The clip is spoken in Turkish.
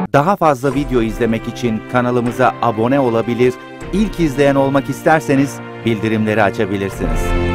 Daha fazla video izlemek için kanalımıza abone olabilir, ilk izleyen olmak isterseniz bildirimleri açabilirsiniz.